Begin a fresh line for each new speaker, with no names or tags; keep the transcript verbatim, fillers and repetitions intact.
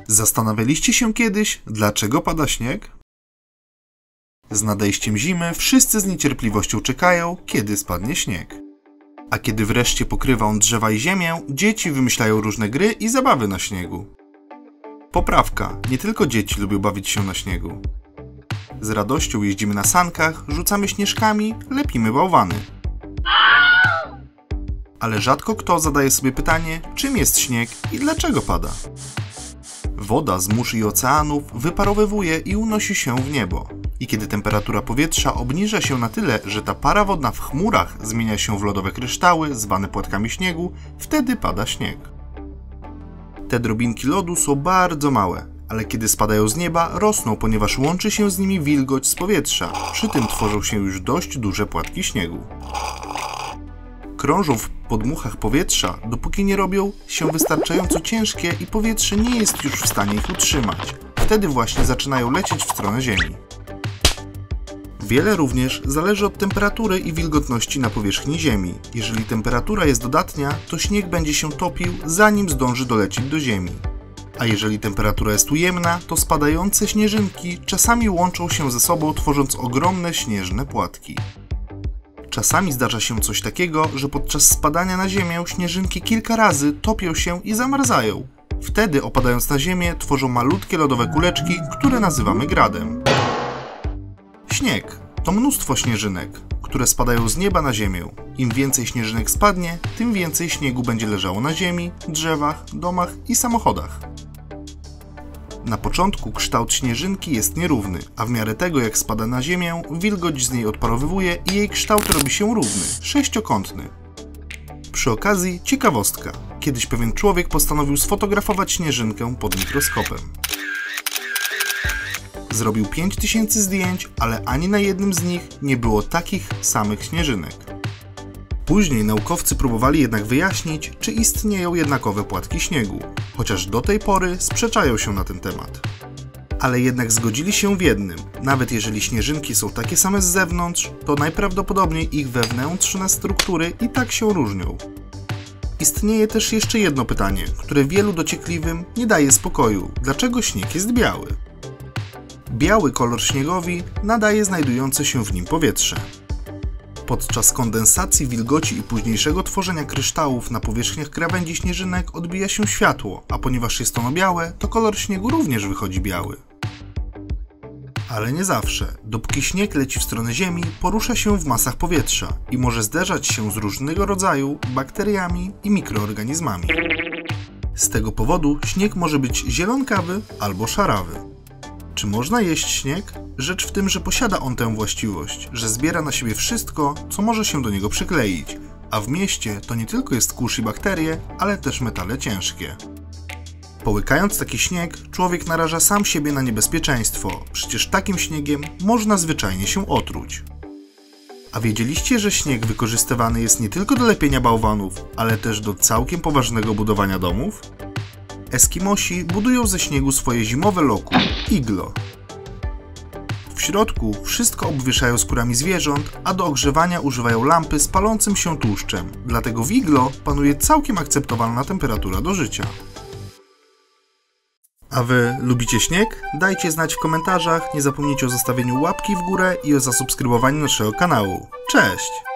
Zastanawialiście się kiedyś, dlaczego pada śnieg? Z nadejściem zimy wszyscy z niecierpliwością czekają, kiedy spadnie śnieg. A kiedy wreszcie pokrywa on drzewa i ziemię, dzieci wymyślają różne gry i zabawy na śniegu. Poprawka, nie tylko dzieci lubią bawić się na śniegu. Z radością jeździmy na sankach, rzucamy śnieżkami, lepimy bałwany. Ale rzadko kto zadaje sobie pytanie, czym jest śnieg i dlaczego pada. Woda z mórz i oceanów wyparowywuje i unosi się w niebo. I kiedy temperatura powietrza obniża się na tyle, że ta para wodna w chmurach zmienia się w lodowe kryształy, zwane płatkami śniegu, wtedy pada śnieg. Te drobinki lodu są bardzo małe, ale kiedy spadają z nieba, rosną, ponieważ łączy się z nimi wilgoć z powietrza. Przy tym tworzą się już dość duże płatki śniegu. Krążą w podmuchach powietrza, dopóki nie robią się wystarczająco ciężkie i powietrze nie jest już w stanie ich utrzymać. Wtedy właśnie zaczynają lecieć w stronę Ziemi. Wiele również zależy od temperatury i wilgotności na powierzchni Ziemi. Jeżeli temperatura jest dodatnia, to śnieg będzie się topił, zanim zdąży dolecieć do Ziemi. A jeżeli temperatura jest ujemna, to spadające śnieżynki czasami łączą się ze sobą, tworząc ogromne śnieżne płatki. Czasami zdarza się coś takiego, że podczas spadania na ziemię śnieżynki kilka razy topią się i zamarzają. Wtedy, opadając na ziemię, tworzą malutkie lodowe kuleczki, które nazywamy gradem. Śnieg to mnóstwo śnieżynek, które spadają z nieba na ziemię. Im więcej śnieżynek spadnie, tym więcej śniegu będzie leżało na ziemi, drzewach, domach i samochodach. Na początku kształt śnieżynki jest nierówny, a w miarę tego jak spada na ziemię, wilgoć z niej odparowywuje i jej kształt robi się równy, sześciokątny. Przy okazji ciekawostka. Kiedyś pewien człowiek postanowił sfotografować śnieżynkę pod mikroskopem. Zrobił pięć tysięcy zdjęć, ale ani na jednym z nich nie było takich samych śnieżynek. Później naukowcy próbowali jednak wyjaśnić, czy istnieją jednakowe płatki śniegu, chociaż do tej pory sprzeczają się na ten temat. Ale jednak zgodzili się w jednym, nawet jeżeli śnieżynki są takie same z zewnątrz, to najprawdopodobniej ich wewnętrzne struktury i tak się różnią. Istnieje też jeszcze jedno pytanie, które wielu dociekliwym nie daje spokoju. Dlaczego śnieg jest biały? Biały kolor śniegowi nadaje znajdujące się w nim powietrze. Podczas kondensacji wilgoci i późniejszego tworzenia kryształów na powierzchniach krawędzi śnieżynek odbija się światło, a ponieważ jest ono białe, to kolor śniegu również wychodzi biały. Ale nie zawsze. Dopóki śnieg leci w stronę Ziemi, porusza się w masach powietrza i może zderzać się z różnego rodzaju bakteriami i mikroorganizmami. Z tego powodu śnieg może być zielonkawy albo szarawy. Czy można jeść śnieg? Rzecz w tym, że posiada on tę właściwość, że zbiera na siebie wszystko, co może się do niego przykleić, a w mieście to nie tylko jest kurz i bakterie, ale też metale ciężkie. Połykając taki śnieg, człowiek naraża sam siebie na niebezpieczeństwo, przecież takim śniegiem można zwyczajnie się otruć. A wiedzieliście, że śnieg wykorzystywany jest nie tylko do lepienia bałwanów, ale też do całkiem poważnego budowania domów? Eskimosi budują ze śniegu swoje zimowe loku, iglo. W środku wszystko obwieszają skórami zwierząt, a do ogrzewania używają lampy z palącym się tłuszczem, dlatego w iglo panuje całkiem akceptowalna temperatura do życia. A wy lubicie śnieg? Dajcie znać w komentarzach, nie zapomnijcie o zostawieniu łapki w górę i o zasubskrybowaniu naszego kanału. Cześć!